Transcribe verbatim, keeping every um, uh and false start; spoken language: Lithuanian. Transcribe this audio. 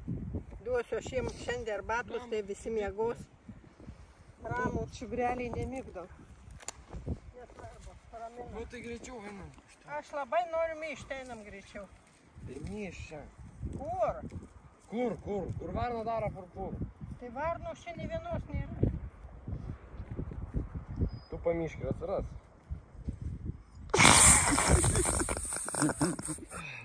Duosiu aš jiems šiandien arbatos, tai visi miegos. Ramus. Čiubreliai nemigdo. Nesvarbu, ramina. Nu tai greičiau einam. Aš labai noriu myšti, einam greičiau. Tai myščia. Kur? Kur, kur? Kur varna daro purpur? Tai varnos čia ne vienos nėra. Tu pamiškį atsiras.